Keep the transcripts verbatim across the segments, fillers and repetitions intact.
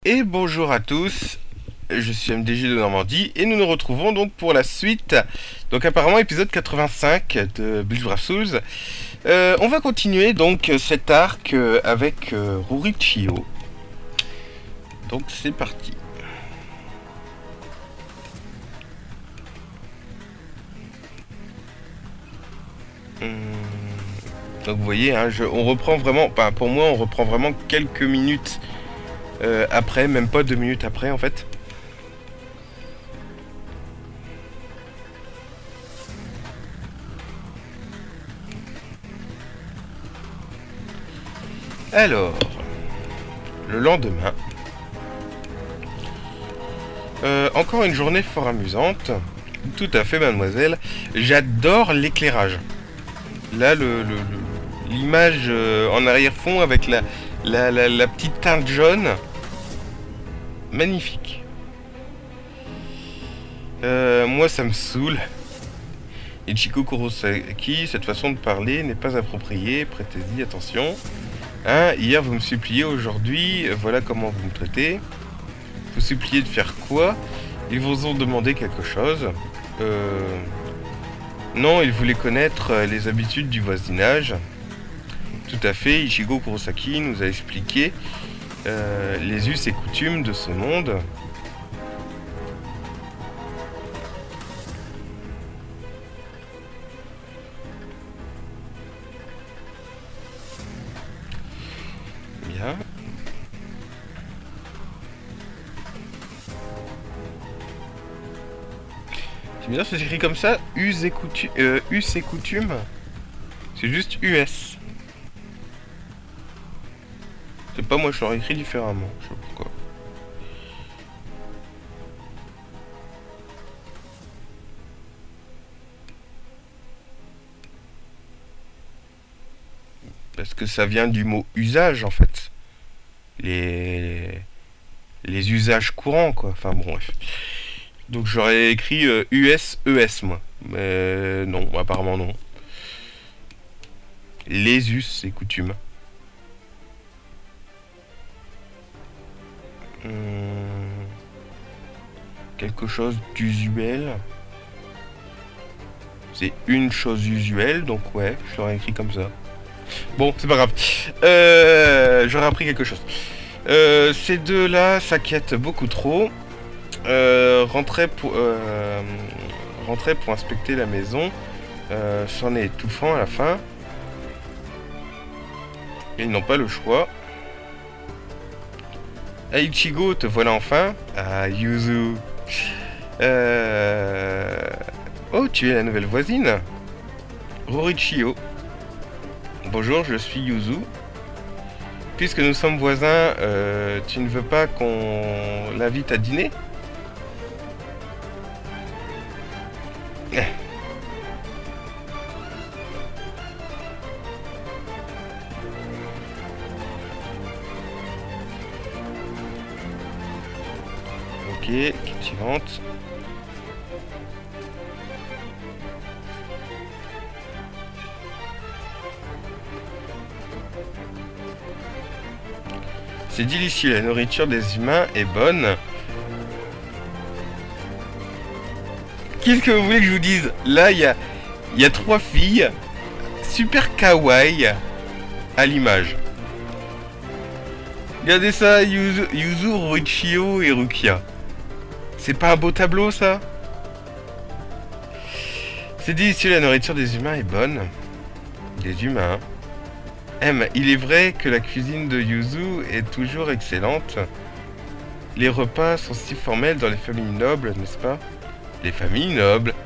Et bonjour à tous, je suis M D J de Normandie et nous nous retrouvons donc pour la suite. Donc apparemment épisode quatre-vingt-cinq de Build Brave Souls. Euh, on va continuer donc cet arc euh, avec euh, Rurichio. Donc c'est parti. Hum, Donc vous voyez, hein, je, on reprend vraiment, enfin, pour moi on reprend vraiment quelques minutes euh, après, même pas deux minutes après en fait. Alors, le lendemain, euh, encore une journée fort amusante. Tout à fait, mademoiselle. J'adore l'éclairage. Là, le, le, le- l'image euh, en arrière-fond avec la, la, la, la petite teinte jaune. Magnifique. Euh, moi, ça me saoule. Ichiko Kurosaki, cette façon de parler n'est pas appropriée. Prêtez-y attention. Hein, hier, vous me suppliez, aujourd'hui, voilà comment vous me traitez. Vous suppliez de faire quoi? Ils vous ont demandé quelque chose. Euh... Non, ils voulaient connaître les habitudes du voisinage. Tout à fait, Ichigo Kurosaki nous a expliqué euh, les us et coutumes de ce monde. Bien. C'est bizarre, c'est écrit comme ça, us et coutumes. Euh, us et coutumes. C'est juste U S. C'est pas moi, je l'aurais écrit différemment. Je sais pas pourquoi. Parce que ça vient du mot usage en fait. Les les usages courants quoi. Enfin bon bref. Donc j'aurais écrit euh, U S E S moi. Mais non, apparemment non. Les us et coutumes. Hum, quelque chose d'usuel. C'est une chose usuelle, donc ouais, je l'aurais écrit comme ça. Bon, c'est pas grave. Euh, J'aurais appris quelque chose. Euh, ces deux-là s'inquiètent beaucoup trop. Euh, rentrer pour euh, rentrer pour inspecter la maison. Euh, C'en est étouffant à la fin. Ils n'ont pas le choix. Ah, Ichigo, te voilà enfin. Ah, Yuzu. Euh... Oh, tu es la nouvelle voisine. Rurichio. Bonjour, je suis Yuzu. Puisque nous sommes voisins, euh, tu ne veux pas qu'on l'invite à dîner? Ok, quête suivante. C'est délicieux, la nourriture des humains est bonne. Qu'est-ce que vous voulez que je vous dise? Là, il y a, y a trois filles super kawaii à l'image. Regardez ça, Yuzu, Yuzu, Rurichio et Rukia. C'est pas un beau tableau, ça? C'est délicieux, la nourriture des humains est bonne. Des humains. M, il est vrai que la cuisine de Yuzu est toujours excellente. Les repas sont si formels dans les familles nobles, n'est-ce pas? Les familles nobles.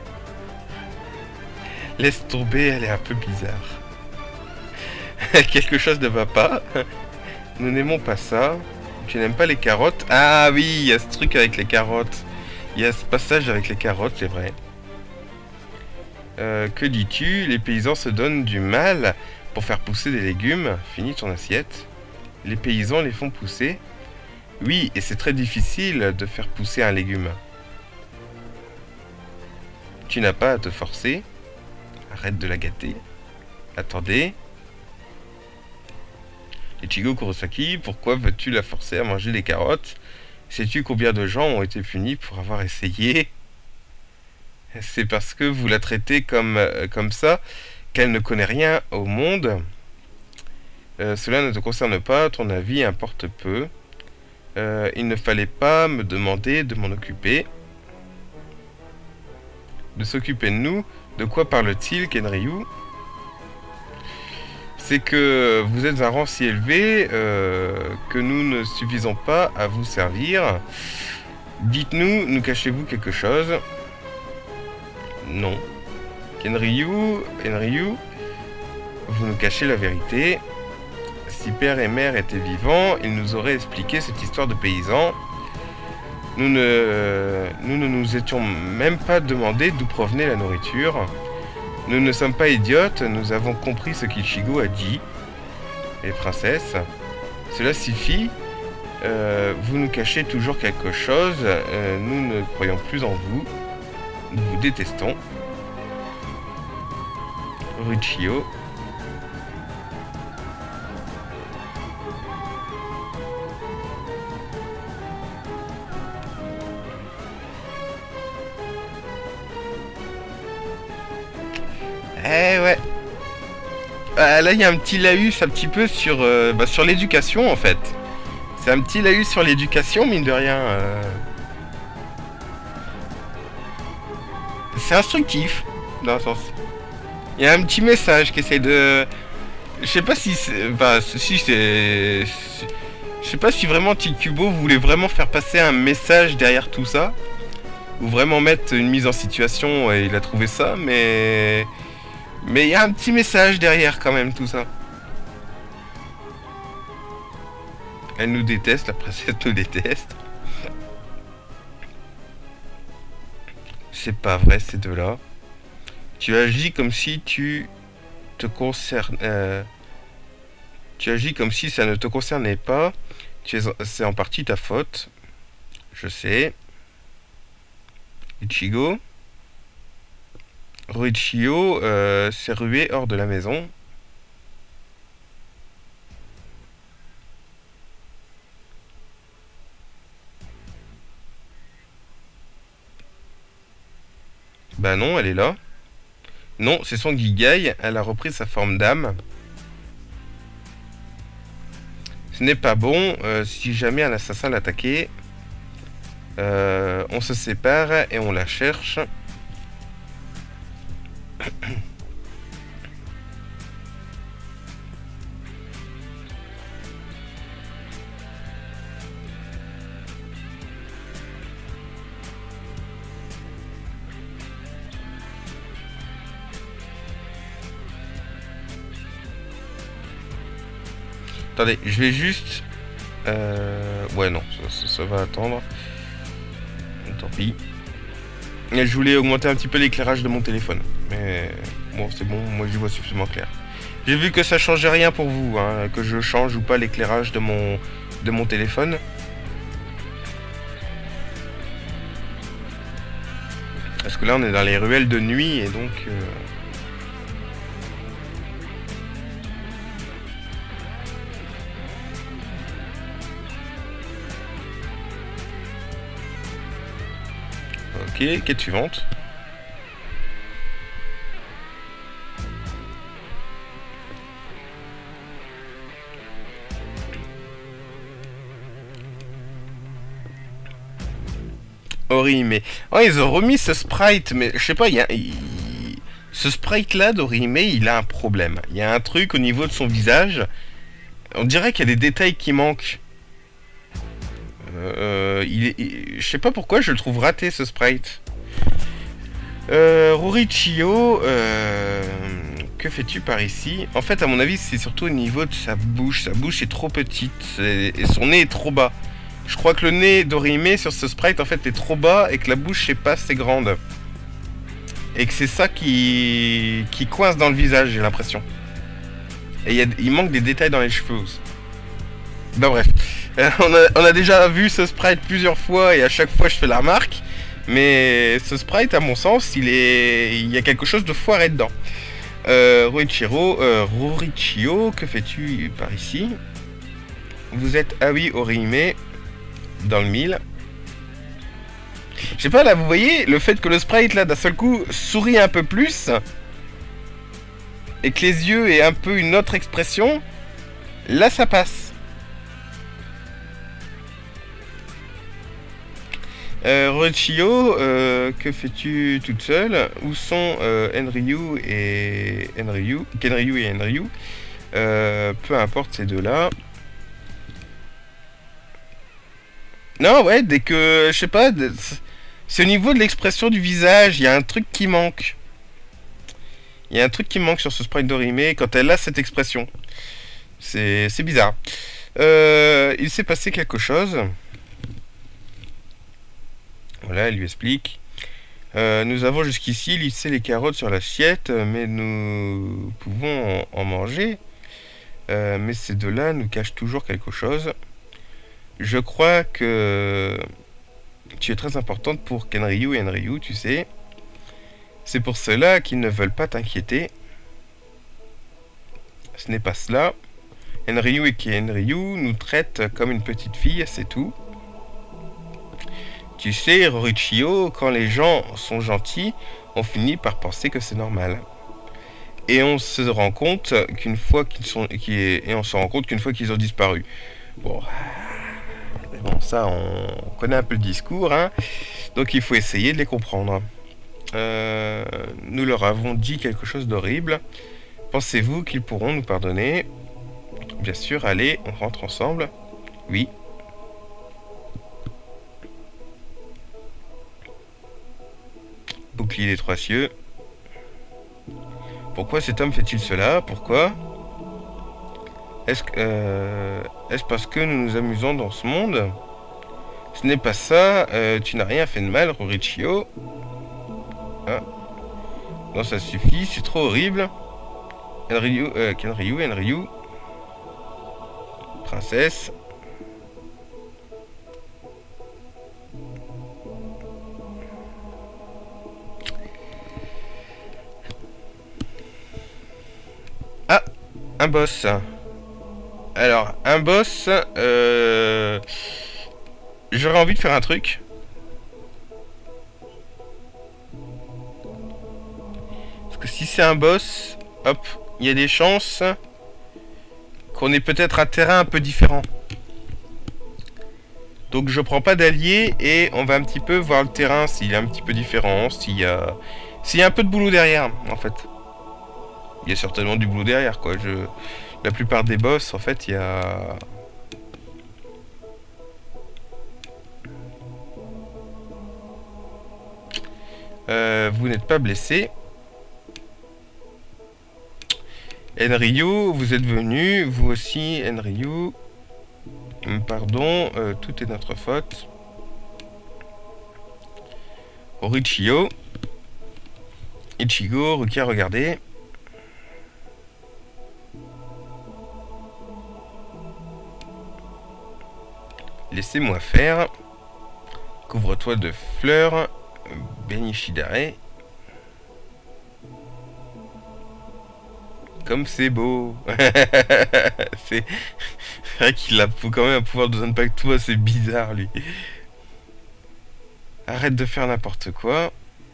Laisse tomber, elle est un peu bizarre. Quelque chose ne va pas. Nous n'aimons pas ça. Tu n'aimes pas les carottes? Ah oui, il y a ce truc avec les carottes. Il y a ce passage avec les carottes, c'est vrai. Euh, que dis-tu? Les paysans se donnent du mal pour faire pousser des légumes. Finis ton assiette. Les paysans les font pousser. Oui, et c'est très difficile de faire pousser un légume. Tu n'as pas à te forcer. Arrête de la gâter. Attendez. Ichigo Kurosaki, pourquoi veux-tu la forcer à manger des carottes? Sais-tu combien de gens ont été punis pour avoir essayé? C'est parce que vous la traitez comme, comme ça qu'elle ne connaît rien au monde. Euh, cela ne te concerne pas, ton avis importe peu. Euh, il ne fallait pas me demander de m'en occuper. De s'occuper de nous? De quoi parle-t-il, Kenryu? C'est que vous êtes un rang si élevé euh, que nous ne suffisons pas à vous servir. Dites-nous, nous cachez-vous quelque chose? Non. Kenryu, Kenryu, vous nous cachez la vérité. Si père et mère étaient vivants, ils nous auraient expliqué cette histoire de paysan. Nous ne, nous ne nous étions même pas demandé d'où provenait la nourriture. Nous ne sommes pas idiotes, nous avons compris ce qu'Ichigo a dit. Les princesses, cela suffit. Euh, vous nous cachez toujours quelque chose. Euh, nous ne croyons plus en vous. Nous vous détestons. Richio. Eh ouais. Euh, là, il y a un petit laïus un petit peu sur, euh, bah, sur l'éducation, en fait. C'est un petit laïus sur l'éducation, mine de rien. Euh... C'est instructif, dans un sens. Il y a un petit message qui essaie de... Je sais pas si c'est... Bah, si c'est... Je sais pas si vraiment Tikubo voulait vraiment faire passer un message derrière tout ça. Ou vraiment mettre une mise en situation et il a trouvé ça, mais... Mais il y a un petit message derrière quand même tout ça. Elle nous déteste, la princesse nous déteste. C'est pas vrai ces deux-là. Tu agis comme si tu te concerne... Euh, tu agis comme si ça ne te concernait pas. C'est en partie ta faute. Je sais. Ichigo. Ruichio euh, s'est rué hors de la maison. Bah non, elle est là. Non, c'est son Gigai. Elle a repris sa forme d'âme. Ce n'est pas bon. Euh, si jamais un assassin l'attaquait, euh, on se sépare et on la cherche. Attendez, je vais juste... Euh... Ouais, non, ça, ça, ça va attendre. Tant pis. Et je voulais augmenter un petit peu l'éclairage de mon téléphone. Mais bon, c'est bon, moi j'y vois suffisamment clair. J'ai vu que ça changeait rien pour vous, hein, que je change ou pas l'éclairage de mon, de mon téléphone. Parce que là, on est dans les ruelles de nuit et donc... Euh... Ok, quête suivante. Orihime. Oh, ils ont remis ce sprite, mais je sais pas, il y a... Il... Ce sprite-là d'Orihime, il a un problème. Il y a un truc au niveau de son visage. On dirait qu'il y a des détails qui manquent. Euh, il est, il, je sais pas pourquoi je le trouve raté ce sprite. Euh, Rurichio, euh, que fais-tu par ici? En fait, à mon avis, c'est surtout au niveau de sa bouche. Sa bouche est trop petite et, et son nez est trop bas. Je crois que le nez d'Orihime sur ce sprite en fait est trop bas et que la bouche est pas assez grande. Et que c'est ça qui, qui coince dans le visage, j'ai l'impression. Et y a, il manque des détails dans les cheveux aussi. Ben bref. On a, on a déjà vu ce sprite plusieurs fois et à chaque fois je fais la remarque. Mais ce sprite, à mon sens, il est, il y a quelque chose de foiré dedans. Euh, Ruichiro, euh, Rurichio, que fais-tu par ici? Vous êtes ah oui Orihime dans le mille. Je sais pas là, vous voyez le fait que le sprite là d'un seul coup sourit un peu plus et que les yeux aient un peu une autre expression, là ça passe. Euh, Roichio, euh, que fais-tu toute seule? Où sont euh, Enryu et Enryu, Kenryu et Enryu? euh, Peu importe ces deux-là. Non, ouais, dès que, je sais pas, c'est au niveau de l'expression du visage, il y a un truc qui manque. Il y a un truc qui manque sur ce sprite d'Orihime quand elle a cette expression. C'est bizarre. Euh, il s'est passé quelque chose. Voilà, elle lui explique. Euh, nous avons jusqu'ici lissé les carottes sur l'assiette, mais nous pouvons en, en manger. Euh, mais ces deux-là nous cachent toujours quelque chose. Je crois que tu es très importante pour Kenryu et Enryu, tu sais. C'est pour cela qu'ils ne veulent pas t'inquiéter. Ce n'est pas cela. Enryu et Kenryu nous traitent comme une petite fille, c'est tout. Tu sais, Rorichio, quand les gens sont gentils, on finit par penser que c'est normal. Et on se rend compte qu'une fois qu'ils sont, qu et on se rend compte qu'une fois qu'ils ont disparu. Bon, bon, ça, on connaît un peu le discours, hein. Donc il faut essayer de les comprendre. Euh, nous leur avons dit quelque chose d'horrible. Pensez-vous qu'ils pourront nous pardonner? Bien sûr, allez, on rentre ensemble. Oui. Bouclier des trois cieux. Pourquoi cet homme fait-il cela? Pourquoi? Est-ce que, euh, est-ce parce que nous nous amusons dans ce monde? Ce n'est pas ça. Euh, tu n'as rien fait de mal, Rorichio. Ah. Non, ça suffit, c'est trop horrible. Enryu, euh, Kenryu, Enryu. Princesse. Ah, un boss. Alors, un boss, euh, j'aurais envie de faire un truc. Parce que si c'est un boss, hop, il y a des chances qu'on ait peut-être un terrain un peu différent. Donc je prends pas d'allié et on va un petit peu voir le terrain s'il est un petit peu différent, s'il y a, s'il y a un peu de boulot derrière, en fait. Il y a certainement du boulot derrière, quoi. Je... La plupart des boss, en fait, il y a... Euh, vous n'êtes pas blessé. Enryu, vous êtes venu. Vous aussi, Enryu. Pardon, euh, tout est notre faute. Orichio. Ichigo, Rukia, regardez. Laissez-moi faire. Couvre-toi de fleurs. Benishidare. Comme c'est beau. C'est vrai qu'il a quand même un pouvoir de impact tout assez bizarre, lui. Arrête de faire n'importe quoi.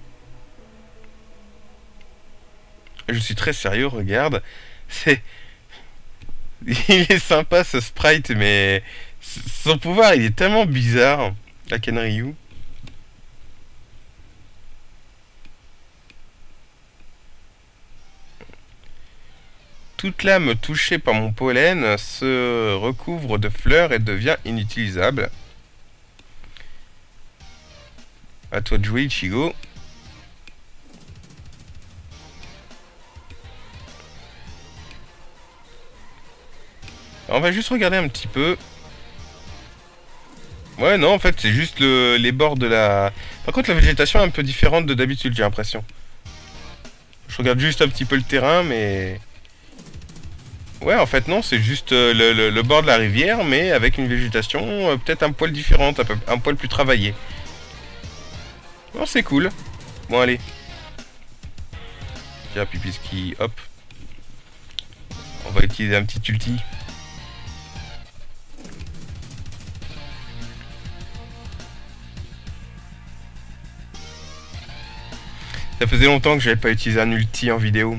Je suis très sérieux, regarde. C'est... Il est sympa ce sprite, mais... Son pouvoir, il est tellement bizarre, la Kenryu. Toute lame touchée par mon pollen se recouvre de fleurs et devient inutilisable. À toi de jouer, Ichigo. On va juste regarder un petit peu. Ouais, non, en fait, c'est juste le, les bords de la... Par contre, la végétation est un peu différente de d'habitude, j'ai l'impression. Je regarde juste un petit peu le terrain, mais... Ouais, en fait, non, c'est juste le, le, le bord de la rivière, mais avec une végétation euh, peut-être un poil différente, un, peu, un poil plus travaillée. Non, c'est cool. Bon, allez. Tiens, Pipiski, hop. On va utiliser un petit ulti. Ça faisait longtemps que j'avais pas utilisé un ulti en vidéo.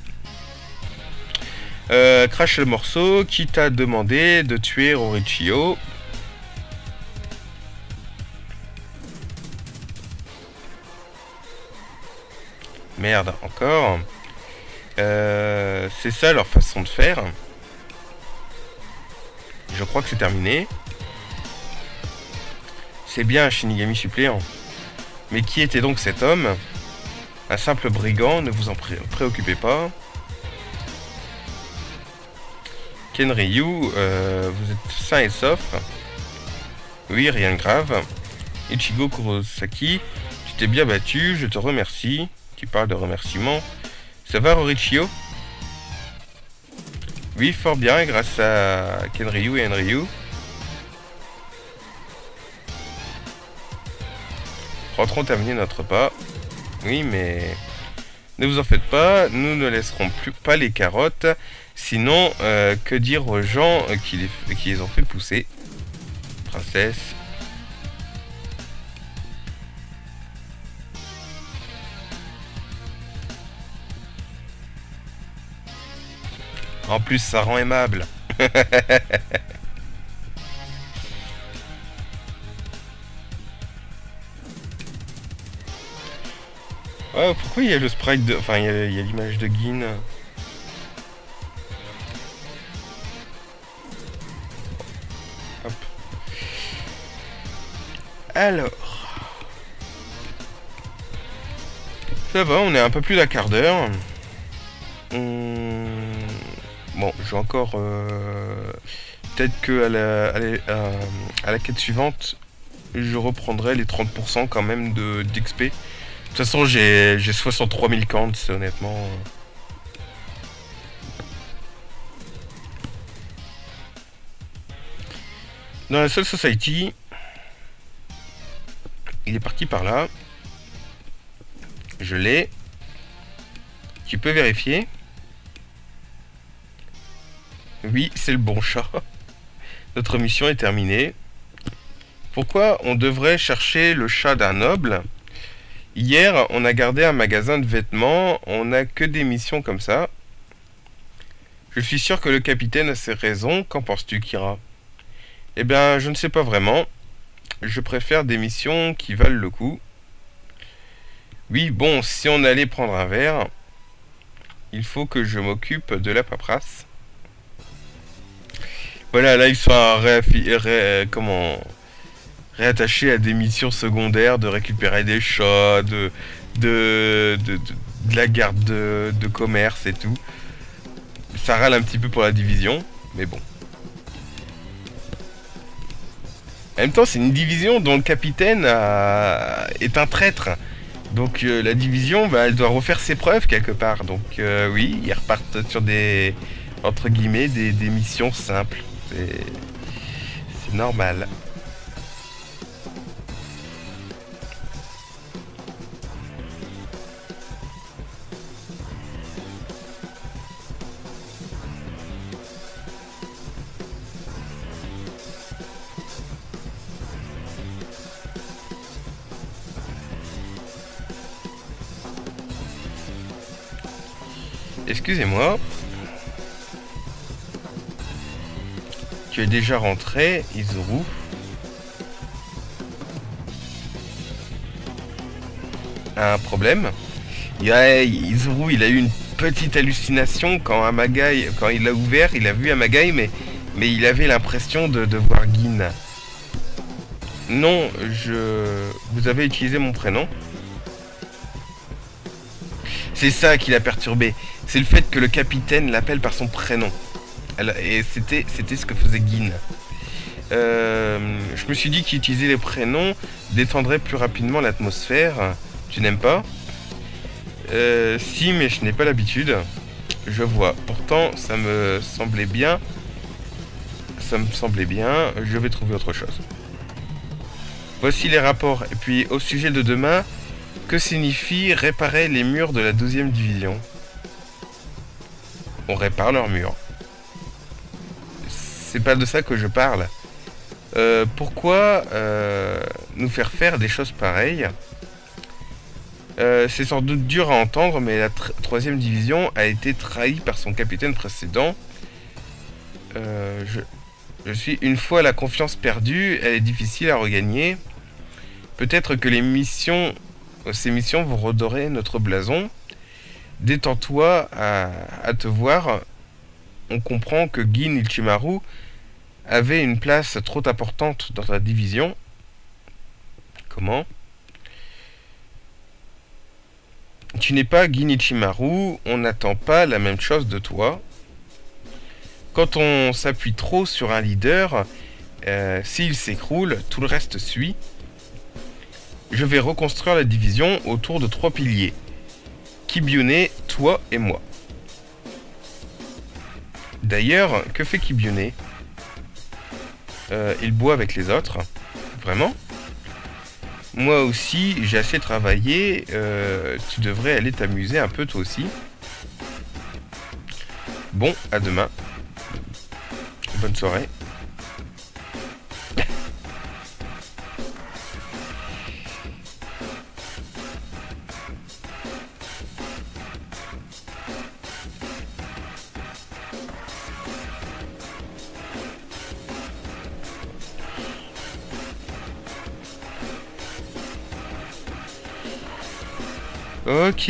Euh, crash le morceau qui t'a demandé de tuer Rorichio. Merde, encore. Euh, c'est ça leur façon de faire. Je crois que c'est terminé. C'est bien un Shinigami suppléant. Mais qui était donc cet homme? Un simple brigand, ne vous en pré préoccupez pas. Kenryu, euh, vous êtes sain et sauf. Oui, rien de grave. Ichigo Kurosaki, tu t'es bien battu, je te remercie. Tu parles de remerciements. Ça va, Rorichio? Oui, fort bien, grâce à Kenryu et Enryu. Rentrons terminer notre pas. Oui, mais ne vous en faites pas, nous ne laisserons plus pas les carottes. Sinon, euh, que dire aux gens qui les, qui les ont fait pousser? Princesse. En plus, ça rend aimable. Oh, pourquoi il y a le sprite de... Enfin, il y a, a l'image de Gin. Hop. Alors... Ça va, on est un peu plus d'un quart d'heure. Hum... Bon, je vais encore... Euh... Peut-être que à la, à, la, à la quête suivante, je reprendrai les trente pour cent quand même de d'X P. De toute façon, j'ai soixante-trois mille cants, honnêtement. Dans la Soul Society, il est parti par là. Je l'ai. Tu peux vérifier? Oui, c'est le bon chat. Notre mission est terminée. Pourquoi on devrait chercher le chat d'un noble? Hier, on a gardé un magasin de vêtements, on n'a que des missions comme ça. Je suis sûr que le capitaine a ses raisons, qu'en penses-tu, Kira? Eh bien, je ne sais pas vraiment. Je préfère des missions qui valent le coup. Oui, bon, si on allait prendre un verre, il faut que je m'occupe de la paperasse. Voilà, là, ils sont ré... Ré... Comment... réattaché à des missions secondaires, de récupérer des chats, de, de, de, de, de la garde de, de commerce et tout. Ça râle un petit peu pour la division, mais bon. En même temps, c'est une division dont le capitaine a... est un traître. Donc euh, la division, bah, elle doit refaire ses preuves quelque part. Donc euh, oui, ils repartent sur des, entre guillemets, des, des missions simples. C'est normal. Excusez-moi. Tu es déjà rentré, Izuru. Un problème? Yeah, Izuru, il a eu une petite hallucination quand Amagai, quand il l'a ouvert, il a vu Amagai, mais, mais il avait l'impression de, de voir Gin. Non, je... Vous avez utilisé mon prénom? C'est ça qui l'a perturbé. C'est le fait que le capitaine l'appelle par son prénom. Et c'était c'était ce que faisait Gin. Euh, je me suis dit qu'utiliser les prénoms détendrait plus rapidement l'atmosphère. Tu n'aimes pas? euh, Si, mais je n'ai pas l'habitude. Je vois. Pourtant, ça me semblait bien. Ça me semblait bien. Je vais trouver autre chose. Voici les rapports. Et puis, au sujet de demain, que signifie réparer les murs de la douzième division? On répare leurs murs. C'est pas de ça que je parle. Euh, pourquoi euh, nous faire faire des choses pareilles? Euh, c'est sans doute dur à entendre, mais la troisième division a été trahie par son capitaine précédent. Euh, je, je suis une fois la confiance perdue, elle est difficile à regagner. Peut-être que les missions, ces missions vont redorer notre blason. Détends-toi à, à te voir. On comprend que Gin Ichimaru avait une place trop importante dans ta division. Comment ? Tu n'es pas Gin Ichimaru, on n'attend pas la même chose de toi. Quand on s'appuie trop sur un leader, euh, s'il s'écroule, tout le reste suit. Je vais reconstruire la division autour de trois piliers. Kibyune, toi et moi. D'ailleurs, que fait Kibyune ? euh, Il boit avec les autres. Vraiment ? Moi aussi, j'ai assez travaillé. Euh, tu devrais aller t'amuser un peu toi aussi. Bon, à demain. Bonne soirée. Ok.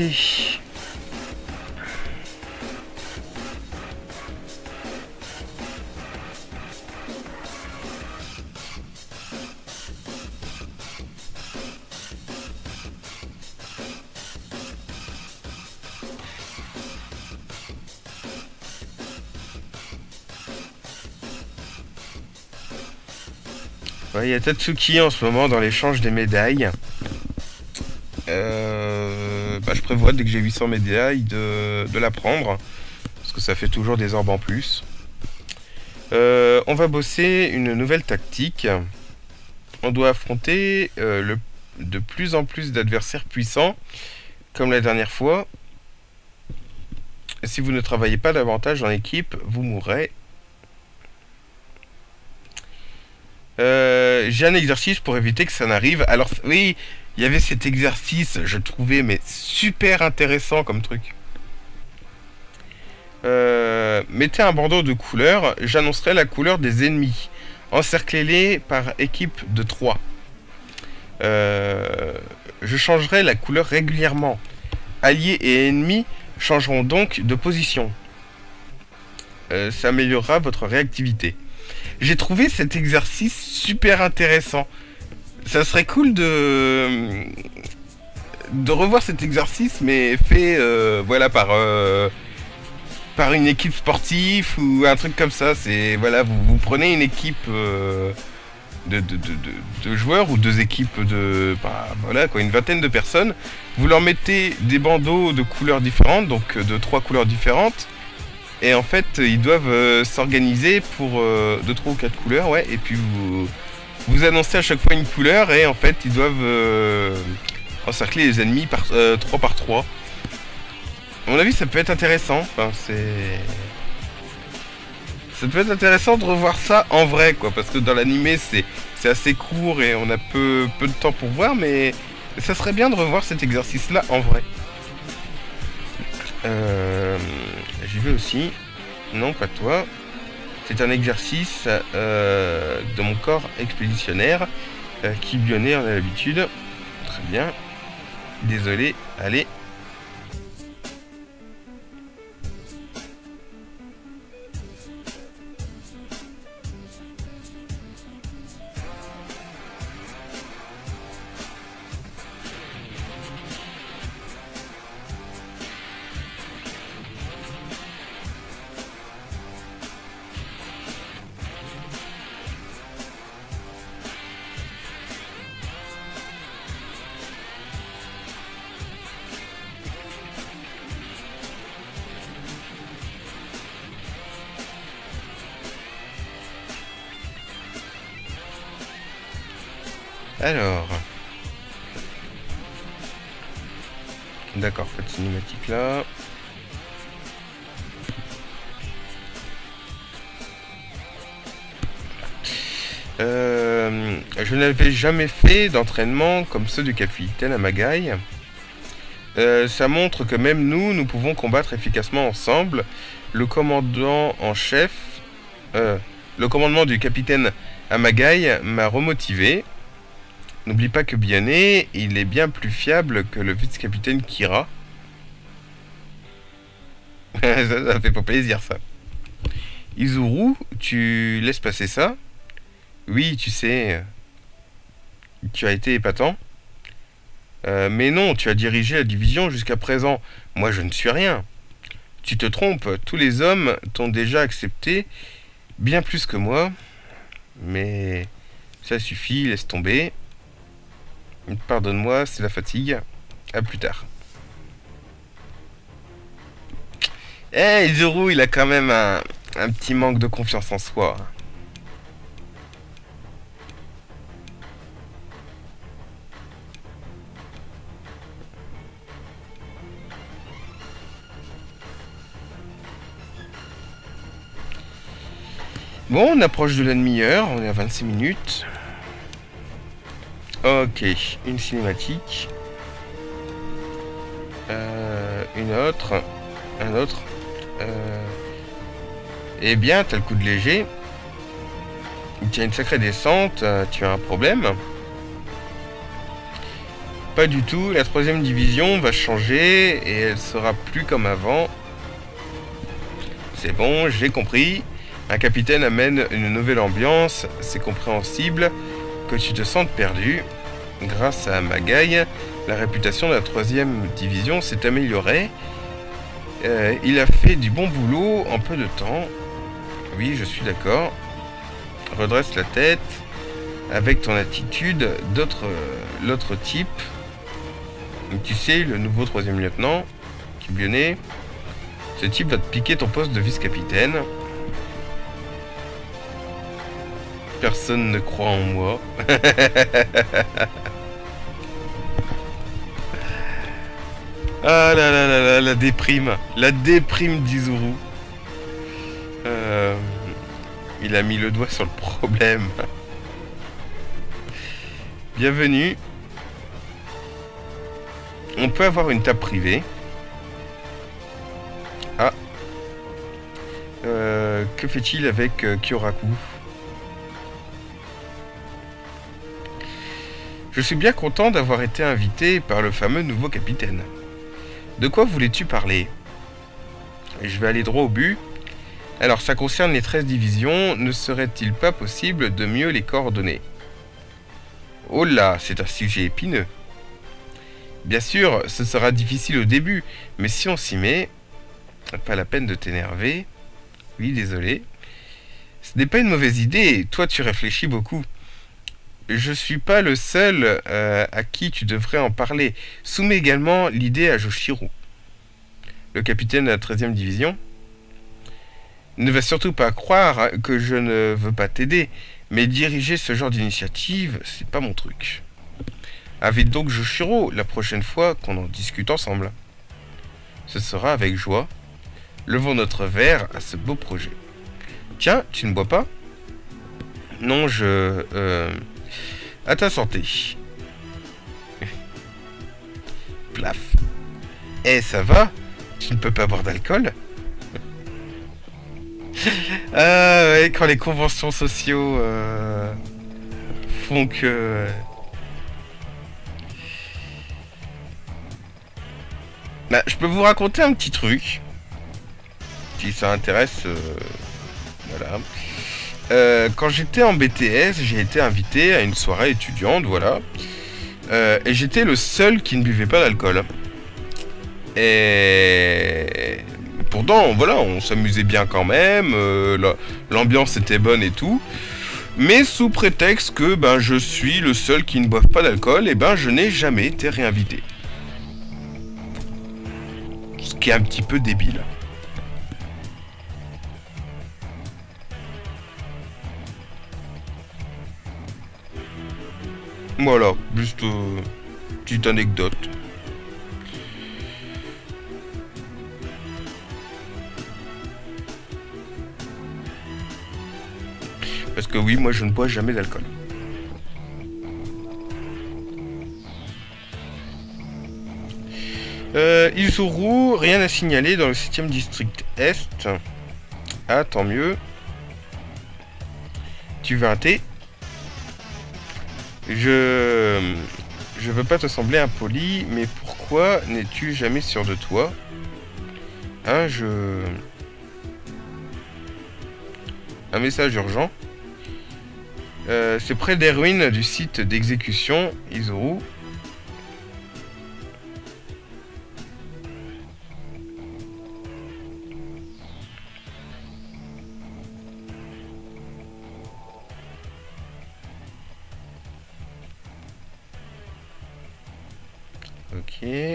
Ouais, il y a Tatsuki en ce moment dans l'échange des médailles. Euh, bah, je prévois dès que j'ai huit cents médailles de, de la prendre. Parce que ça fait toujours des orbes en plus. Euh, on va bosser une nouvelle tactique. On doit affronter euh, le, de plus en plus d'adversaires puissants. Comme la dernière fois. Si vous ne travaillez pas davantage en équipe, vous mourrez. Euh, j'ai un exercice pour éviter que ça n'arrive. Alors oui, il y avait cet exercice, je trouvais mais super intéressant comme truc. Euh, mettez un bandeau de couleur, j'annoncerai la couleur des ennemis. Encerclez-les par équipe de trois. Euh, je changerai la couleur régulièrement. Alliés et ennemis changeront donc de position. Euh, ça améliorera votre réactivité. J'ai trouvé cet exercice super intéressant. Ça serait cool de de revoir cet exercice, mais fait euh, voilà par euh, par une équipe sportive ou un truc comme ça. C'est voilà, vous, vous prenez une équipe euh, de, de, de, de, de joueurs ou deux équipes de bah, voilà quoi, une vingtaine de personnes. Vous leur mettez des bandeaux de couleurs différentes, donc de trois couleurs différentes. Et en fait, ils doivent euh, s'organiser pour euh, deux, trois ou quatre couleurs, ouais. Et puis vous, vous annoncez à chaque fois une couleur et en fait, ils doivent euh, encercler les ennemis par euh, trois par trois. À mon avis, ça peut être intéressant. Enfin, c'est, ça peut être intéressant de revoir ça en vrai, quoi. Parce que dans l'animé, c'est c'est assez court et on a peu peu de temps pour voir, mais ça serait bien de revoir cet exercice-là en vrai. Euh, J'y vais aussi. Non, pas toi. C'est un exercice euh, de mon corps expéditionnaire. Euh, Kibyune, on a l'habitude. Très bien. Désolé. Allez. Alors. D'accord, pas de cinématique là. Euh, je n'avais jamais fait d'entraînement comme ceux du capitaine Amagai. Euh, ça montre que même nous, nous pouvons combattre efficacement ensemble. Le commandant en chef... Euh, le commandement du capitaine Amagai m'a remotivé. N'oublie pas que Bionnet, il est bien plus fiable que le vice-capitaine Kira. ça, ça fait pas plaisir, ça. Izuru, tu laisses passer ça? Oui, tu sais... Tu as été épatant. Euh, mais non, tu as dirigé la division jusqu'à présent. Moi, je ne suis rien. Tu te trompes, tous les hommes t'ont déjà accepté, bien plus que moi. Mais ça suffit, laisse tomber. Pardonne-moi, c'est la fatigue. À plus tard. Eh, hey, Izuru, il a quand même un, un petit manque de confiance en soi. Bon, on approche de la demi-heure, on est à vingt-six minutes. Ok, une cinématique. Euh, une autre. Un autre. Euh... Eh bien, t'as le coup de léger. Tu as une sacrée descente, tu as un problème. Pas du tout, la troisième division va changer et elle sera plus comme avant. C'est bon, j'ai compris. Un capitaine amène une nouvelle ambiance, c'est compréhensible que tu te sentes perdu. Grâce à Amagai, la réputation de la troisième division s'est améliorée. Euh, il a fait du bon boulot en peu de temps. Oui, je suis d'accord. Redresse la tête. Avec ton attitude d'autre euh, l'autre type. Tu sais, le nouveau troisième lieutenant, Bionnet, ce type va te piquer ton poste de vice-capitaine. Personne ne croit en moi. Ah là là là là, la déprime. La déprime d'Izuru. Euh, il a mis le doigt sur le problème. Bienvenue. On peut avoir une table privée. Ah. Euh, que fait-il avec euh, Kyoraku? Je suis bien content d'avoir été invité par le fameux nouveau capitaine. De quoi voulais-tu parler? Je vais aller droit au but. Alors, ça concerne les treize divisions. Ne serait-il pas possible de mieux les coordonner? Oh là, c'est un sujet épineux. Bien sûr, ce sera difficile au début, mais si on s'y met... Pas la peine de t'énerver. Oui, désolé. Ce n'est pas une mauvaise idée. Toi, tu réfléchis beaucoup. Je suis pas le seul euh, à qui tu devrais en parler. Soumets également l'idée à Joshiro. Le capitaine de la treizième division. Ne va surtout pas croire que je ne veux pas t'aider, mais diriger ce genre d'initiative, c'est pas mon truc. Invite donc Joshiro la prochaine fois qu'on en discute ensemble. Ce sera avec joie. Levons notre verre à ce beau projet. Tiens, tu ne bois pas? Non, je... Euh... À ta santé. Plaf. Eh, ça va? Tu ne peux pas boire d'alcool? Ah ouais, quand les conventions sociaux euh, font que... Bah, je peux vous raconter un petit truc. Si ça intéresse... Euh, voilà. Euh, quand j'étais en B T S, j'ai été invité à une soirée étudiante, voilà. Euh, et j'étais le seul qui ne buvait pas d'alcool. Et... Pourtant, voilà, on s'amusait bien quand même, euh, l'ambiance était bonne et tout. Mais sous prétexte que ben, je suis le seul qui ne boive pas d'alcool, et ben je n'ai jamais été réinvité. Ce qui est un petit peu débile. Voilà, juste euh, petite anecdote. Parce que oui, moi je ne bois jamais d'alcool. Euh, Izuru, rien à signaler dans le septième district Est. Ah, tant mieux. Tu veux un thé? Je... Je veux pas te sembler impoli, mais pourquoi n'es-tu jamais sûr de toi? Hein, je... Un message urgent. Euh, c'est près des ruines du site d'exécution, Izuru. Ok.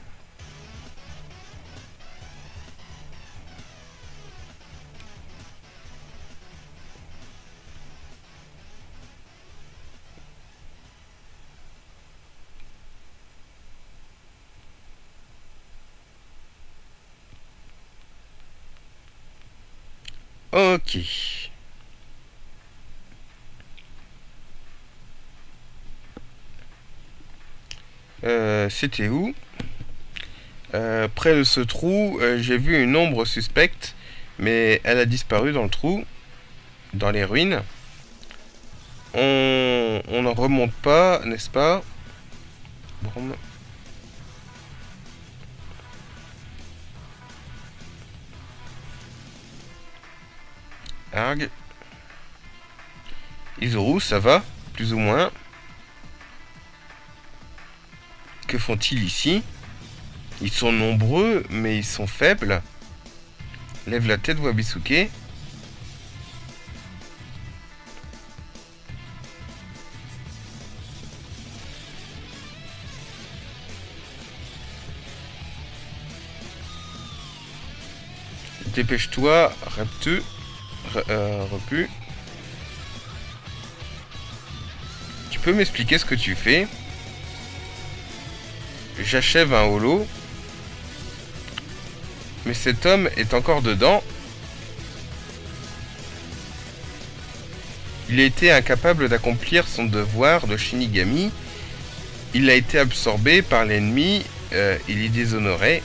Ok. Euh, C'était où? euh, Près de ce trou, euh, j'ai vu une ombre suspecte, mais elle a disparu dans le trou, dans les ruines. On on n'en remonte pas, n'est-ce pas? Bon. Arg. Izuru, ça va? Plus ou moins. Que font-ils ici? Ils sont nombreux, mais ils sont faibles. Lève la tête, Wabisuke. Dépêche-toi, Reptu. Euh, repu. Tu peux m'expliquer ce que tu fais? J'achève un holo. Mais cet homme est encore dedans. Il a été incapable d'accomplir son devoir de Shinigami. Il a été absorbé par l'ennemi. Euh, il est déshonoré.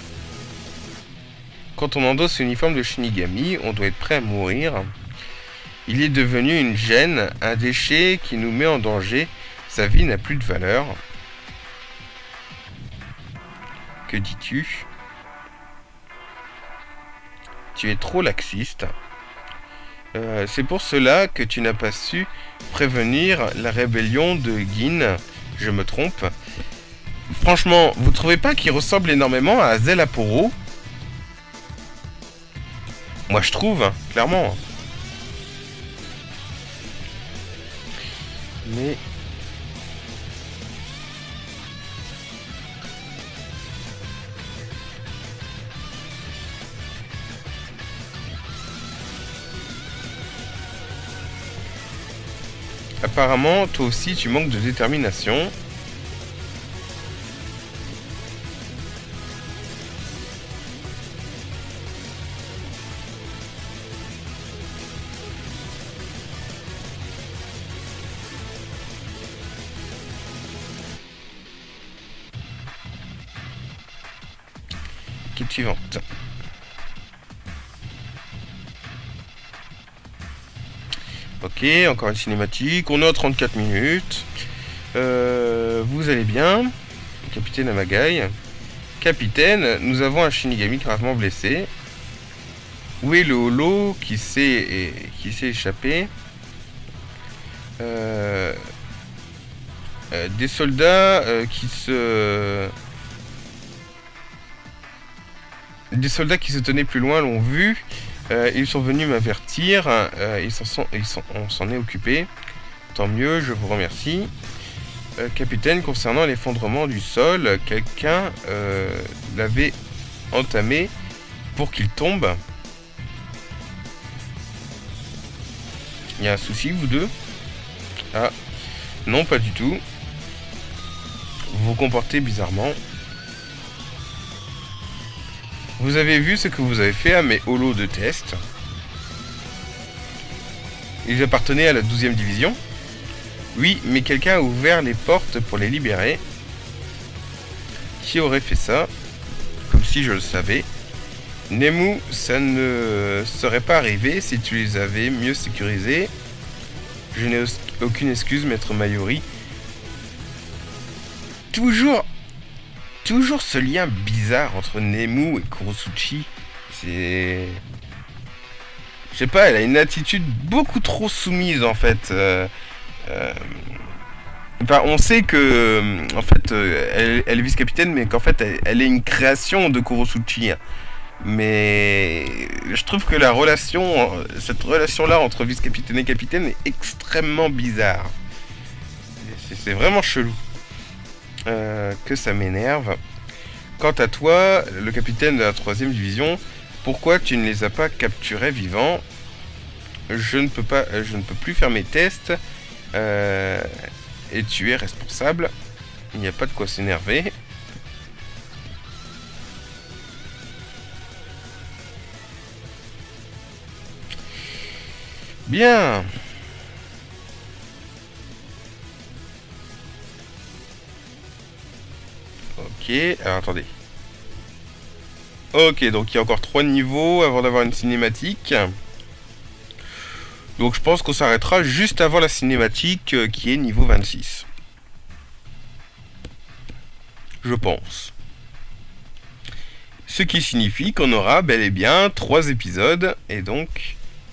Quand on endosse l'uniforme de Shinigami, on doit être prêt à mourir. Il est devenu une gêne, un déchet qui nous met en danger. Sa vie n'a plus de valeur. Que dis-tu? Tu es trop laxiste. Euh, c'est pour cela que tu n'as pas su prévenir la rébellion de Gin. Je me trompe. Franchement, vous trouvez pas qu'il ressemble énormément à Azel Aporo? Moi je trouve, hein, clairement. Mais... apparemment, toi aussi, tu manques de détermination. Quête suivante. Ok, encore une cinématique. On est à trente-quatre minutes. Euh, vous allez bien? Capitaine Amagai. Capitaine, nous avons un Shinigami gravement blessé. Où est le holo qui s'est qui s'est échappé? euh, euh, Des soldats euh, qui se... Des soldats qui se tenaient plus loin l'ont vu. Euh, ils sont venus m'avertir. Euh, ils s'en sont, ils sont, on s'en est occupé. Tant mieux, je vous remercie. Euh, capitaine, concernant l'effondrement du sol, quelqu'un euh, l'avait entamé pour qu'il tombe. Il y a un souci, vous deux? Ah, non, pas du tout. Vous vous comportez bizarrement. Vous avez vu ce que vous avez fait à mes holos de test. Ils appartenaient à la douzième division. Oui, mais quelqu'un a ouvert les portes pour les libérer. Qui aurait fait ça? aussi je le savais. Nemu, ça ne serait pas arrivé si tu les avais mieux sécurisés. Je n'ai aucune excuse, maître Mayuri. Toujours, toujours ce lien bizarre entre Nemu et Kurosuchi. C'est... Je sais pas, elle a une attitude beaucoup trop soumise en fait. Euh, euh, enfin, on sait que, en fait, elle, elle est vice-capitaine, mais qu'en fait, elle, elle est une création de Kurosuchi. Mais je trouve que la relation, cette relation-là entre vice-capitaine et capitaine est extrêmement bizarre. C'est vraiment chelou. Euh, que ça m'énerve. Quant à toi, le capitaine de la troisième division, pourquoi tu ne les as pas capturés vivants? Je ne peux pas, je ne peux plus faire mes tests. Euh, et tu es responsable. Il n'y a pas de quoi s'énerver. Bien. Ok, alors attendez. Ok, donc il y a encore trois niveaux avant d'avoir une cinématique. Donc je pense qu'on s'arrêtera juste avant la cinématique euh, qui est niveau vingt-six. Je pense. Ce qui signifie qu'on aura bel et bien trois épisodes. Et donc...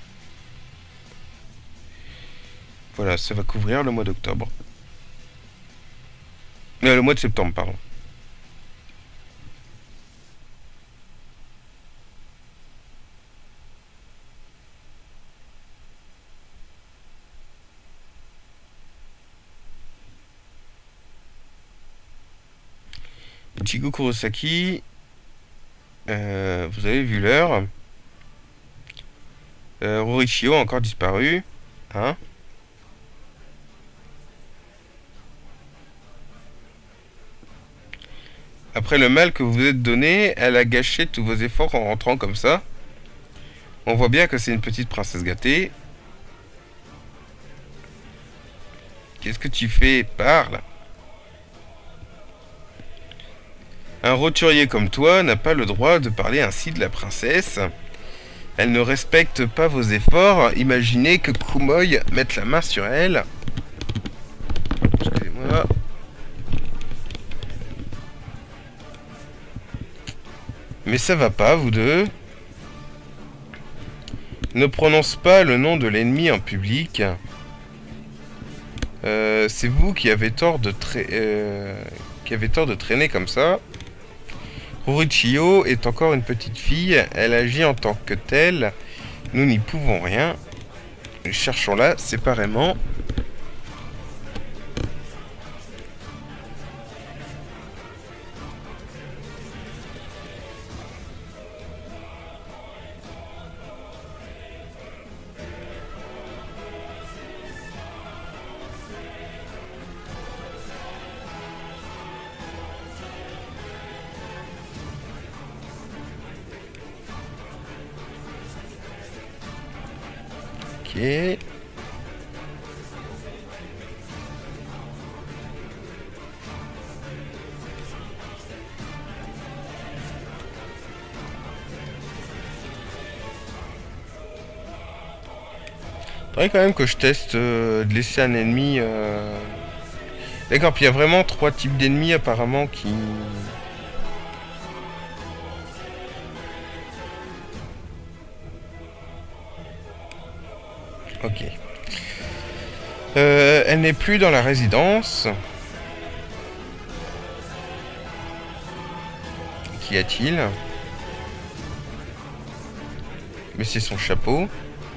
Voilà, ça va couvrir le mois d'octobre. Euh, le mois de septembre, pardon. Ichigo Kurosaki, euh, vous avez vu l'heure. Euh, Rorichio a encore disparu. Hein? Après le mal que vous vous êtes donné, elle a gâché tous vos efforts en rentrant comme ça. On voit bien que c'est une petite princesse gâtée. Qu'est-ce que tu fais? Parle. Un roturier comme toi n'a pas le droit de parler ainsi de la princesse. Elle ne respecte pas vos efforts. Imaginez que Kumoy mette la main sur elle. Excusez-moi. Mais ça va pas, vous deux. Ne prononce pas le nom de l'ennemi en public. Euh, c'est vous qui avez tort de tra- euh, qui avez tort de traîner comme ça. Rorichio est encore une petite fille. Elle agit en tant que telle. Nous n'y pouvons rien. Cherchons-la séparément. Ok. Faudrait quand même que je teste euh, de laisser un ennemi... Euh... D'accord, puis il y a vraiment trois types d'ennemis apparemment qui... Ok. Euh, elle n'est plus dans la résidence. Qu'y a-t-il? Mais c'est son chapeau.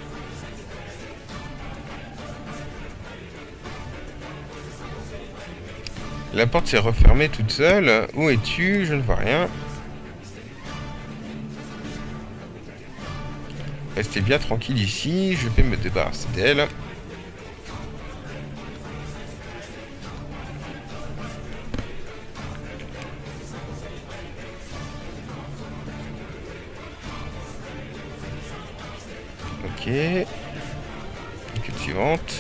La porte s'est refermée toute seule. Où es-tu? Je ne vois rien. Restez bien tranquille ici. Je vais me débarrasser d'elle. Ok. Enquête suivante.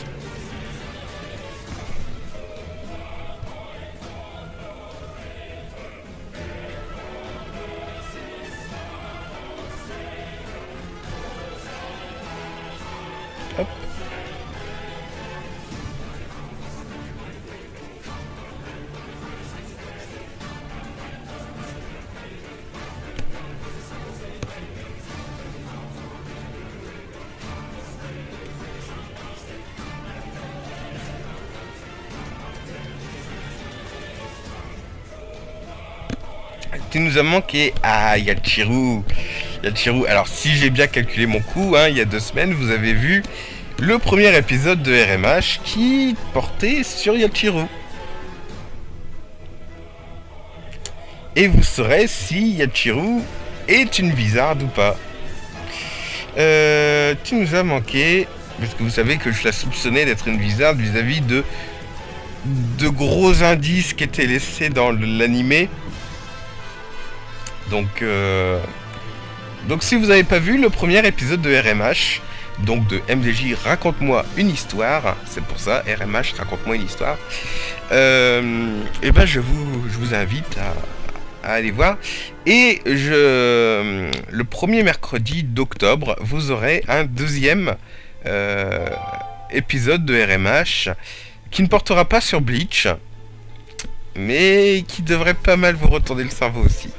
Tu nous as manqué. Ah, Yachiru. Yachiru. Alors, si j'ai bien calculé mon coup, hein, il y a deux semaines, vous avez vu le premier épisode de R M H qui portait sur Yachiru. Et vous saurez si Yachiru est une Vizarde ou pas. Euh, tu nous as manqué, parce que vous savez que je la soupçonnais d'être une Vizarde vis-à-vis de, de gros indices qui étaient laissés dans l'animé. Donc, euh, donc si vous n'avez pas vu le premier épisode de R M H, donc de M D J Raconte-moi une histoire, c'est pour ça, R M H Raconte-moi une histoire, euh, et ben je vous, je vous invite à, à aller voir. Et je, le premier mercredi d'octobre, vous aurez un deuxième euh, épisode de R M H qui ne portera pas sur Bleach, mais qui devrait pas mal vous retourner le cerveau aussi.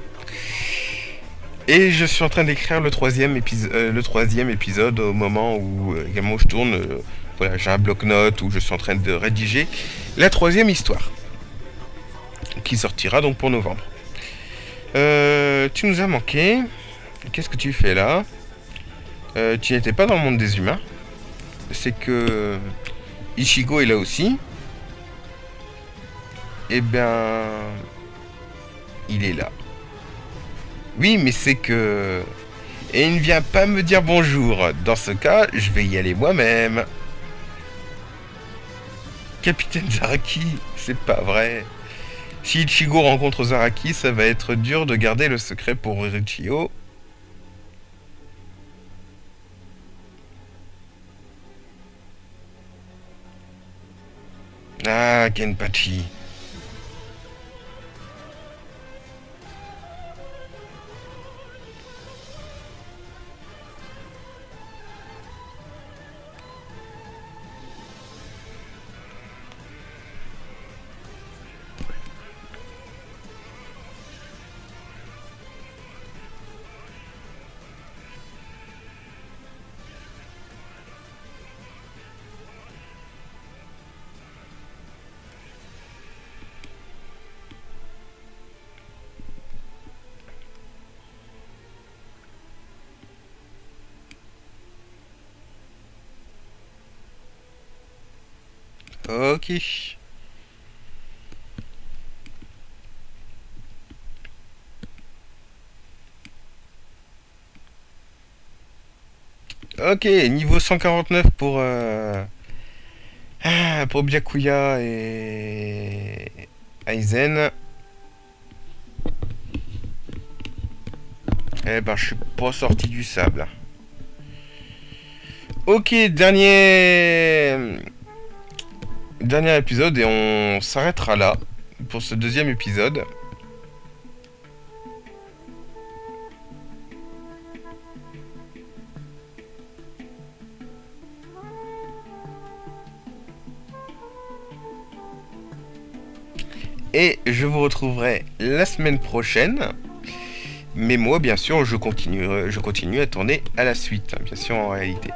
Et je suis en train d'écrire le troisième épisode, euh, le troisième épisode au moment où euh, également je tourne. Euh, voilà, j'ai un bloc-notes où je suis en train de rédiger la troisième histoire, qui sortira donc pour novembre. Euh, tu nous as manqué. Qu'est-ce que tu fais là? euh, Tu n'étais pas dans le monde des humains. C'est que Ichigo est là aussi. Eh bien, il est là. Oui, mais c'est que... Et il ne vient pas me dire bonjour. Dans ce cas, je vais y aller moi-même. Capitaine Zaraki, c'est pas vrai. Si Ichigo rencontre Zaraki, ça va être dur de garder le secret pour Orochio. Ah, Kenpachi. Ok. Ok, niveau cent quarante-neuf pour... Euh... Ah, pour Byakuya et... Aizen. Eh ben, je suis pas sorti du sable. Ok, dernier... Dernier épisode et on s'arrêtera là pour ce deuxième épisode. Et je vous retrouverai la semaine prochaine. Mais moi, bien sûr, je continue, je continue à tourner à la suite, bien sûr, en réalité.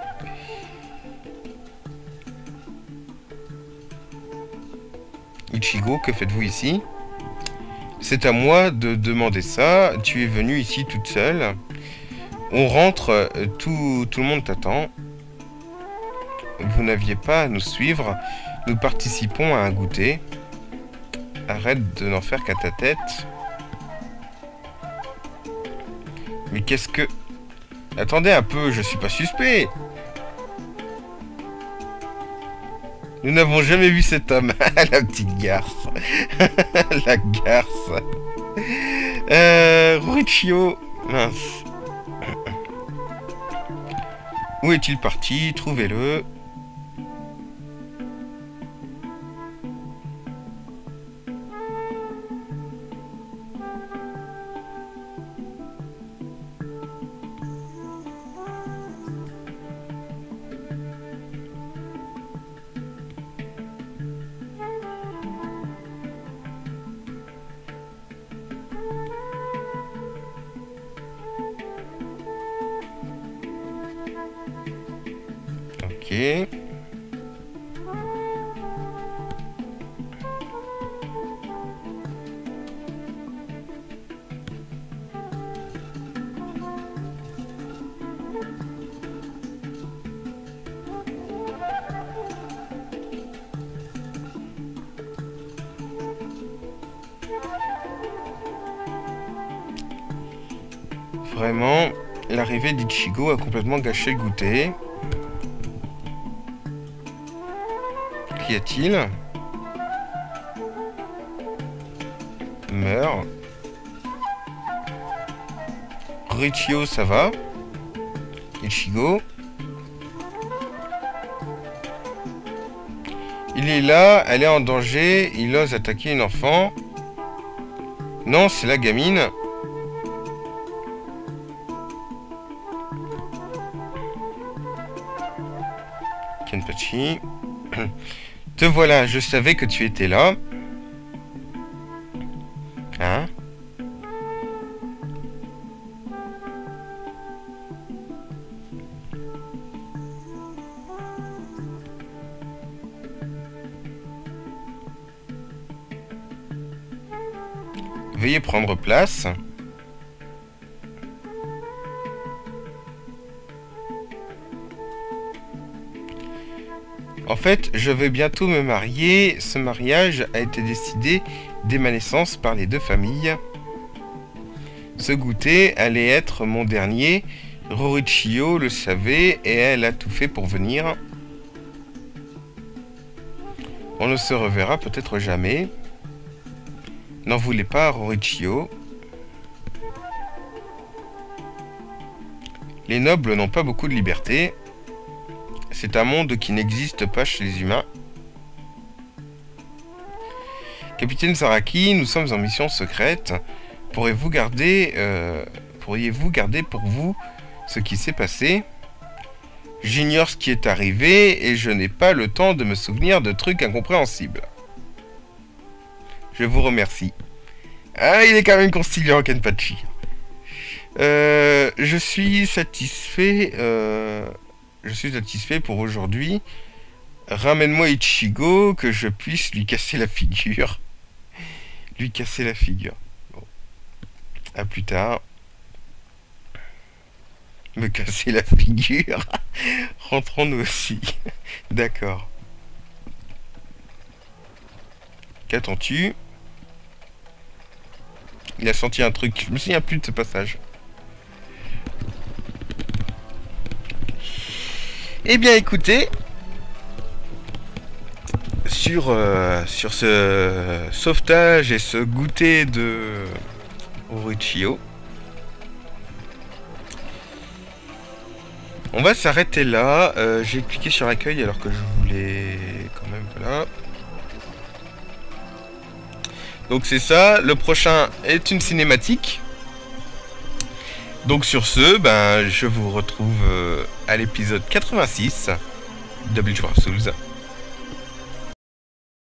Ichigo, que faites-vous ici? C'est à moi de demander ça. Tu es venue ici toute seule. On rentre, tout, tout le monde t'attend. Vous n'aviez pas à nous suivre. Nous participons à un goûter. Arrête de n'en faire qu'à ta tête. Mais qu'est-ce que... Attendez un peu, je suis pas suspect. Nous n'avons jamais vu cet homme. La petite garce. La garce. Euh... Orochio. Mince. Où est-il parti? Trouvez-le. Ok. Vraiment, l'arrivée d'Ichigo a complètement gâché le goûter. Qu'y a-t-il? Meurt. Richio, ça va. Ichigo. Il est là, elle est en danger, il ose attaquer une enfant. Non, c'est la gamine. Kenpachi. Te voilà, je savais que tu étais là. Hein? Veuillez prendre place. En fait, je vais bientôt me marier. Ce mariage a été décidé dès ma naissance par les deux familles. Ce goûter allait être mon dernier. Rorichio le savait et elle a tout fait pour venir. On ne se reverra peut-être jamais. N'en voulez pas, Rorichio. Les nobles n'ont pas beaucoup de liberté. C'est un monde qui n'existe pas chez les humains. Capitaine Zaraki, nous sommes en mission secrète. Pourriez-vous garder, euh, pourriez-vous garder pour vous ce qui s'est passé? J'ignore ce qui est arrivé et je n'ai pas le temps de me souvenir de trucs incompréhensibles. Je vous remercie. Ah, il est quand même conciliant, Kenpachi. Euh, je suis satisfait. Euh, je suis satisfait pour aujourd'hui. Ramène-moi Ichigo, que je puisse lui casser la figure. Lui casser la figure. Bon. À plus tard. Me casser la figure. Rentrons nous aussi. D'accord. Qu'attends-tu? Il a senti un truc. Je me souviens plus de ce passage. Eh bien, écoutez, sur euh, sur ce sauvetage et ce goûter de Rorichio, on va s'arrêter là. Euh, J'ai cliqué sur accueil alors que je voulais quand même voilà. Donc c'est ça, le prochain est une cinématique. Donc sur ce, ben, je vous retrouve euh, à l'épisode quatre-vingt-six de Bleach Brave Souls.